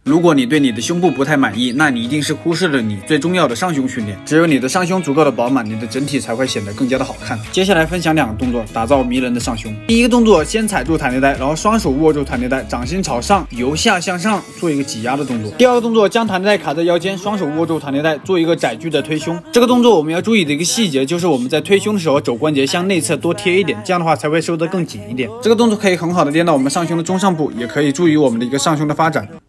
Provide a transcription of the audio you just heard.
如果你对你的胸部不太满意，那你一定是忽视了你最重要的上胸训练。只有你的上胸足够的饱满，你的整体才会显得更加的好看。接下来分享2个动作，打造迷人的上胸。第一个动作，先踩住弹力带，然后双手握住弹力带，掌心朝上，由下向上做一个挤压的动作。第二个动作，将弹力带卡在腰间，双手握住弹力带，做一个窄距的推胸。这个动作我们要注意的一个细节就是我们在推胸的时候，肘关节向内侧多贴一点，这样的话才会收得更紧一点。这个动作可以很好的练到我们上胸的中上部，也可以助于我们的一个上胸的发展。